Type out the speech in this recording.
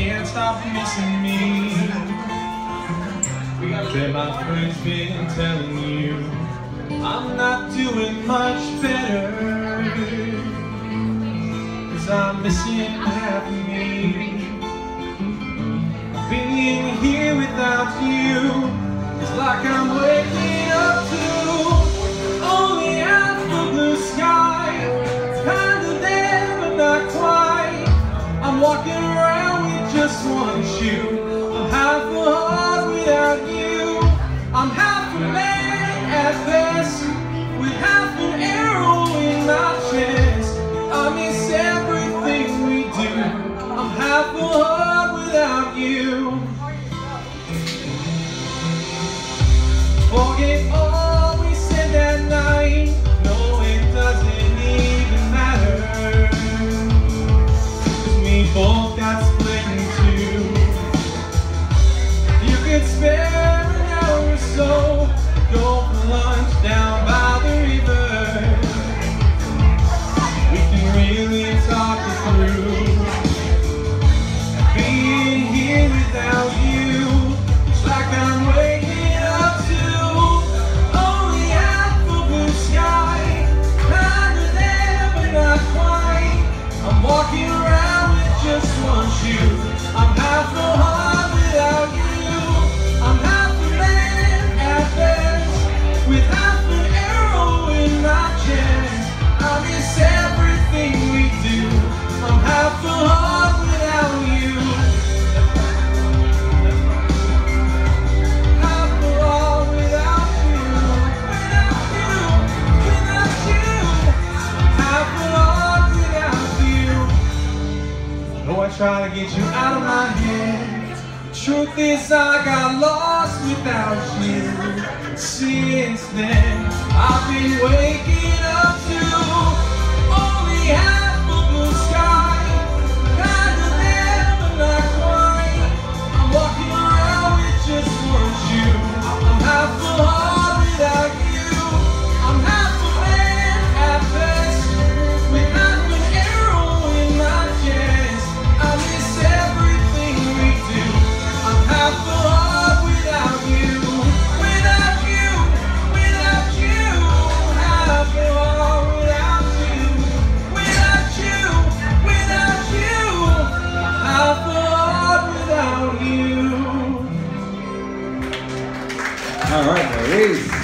can't stop missing me. That my friends been telling you I'm not doing much better, 'cause I'm missing half of me. Being here without you is like I'm waking up to only half the blue sky. It's kind of there but not quite. I'm walking around with just one shoe. I'm half a heart without you. I'm half a man at best, with half an arrow in my chest. I miss everything we do. I'm half a heart without you. Forget all we said that night. No, it doesn't even matter, 'cause we both got split in two. You could spare an hour or so, go for lunch down by the river. We can really talk it through. Being here without you, it's like I'm waking up to only half a blue sky. Kinda there but not quite. I'm walking around with just one shoe. I'm half a heart without you. I'm half a man at best, with half an arrow in my chest. I miss everything we do. I'm half a heart without you. Half a heart without you. Without you, without you. Half a heart without you. Oh, I try to get you out of my head. Truth is, I got lost without you. Since then, I've been waking up to only half a blue sky. Kinda there, but not quite. I'm walking around with just one shoe. I'm half a heart without you. I'm half a man at best, with half an arrow in my chest. I miss everything we do. I'm half a heart without you. Without you, without you. Half a heart without you. Without you, without you. Half a heart without you. All right, Maurice.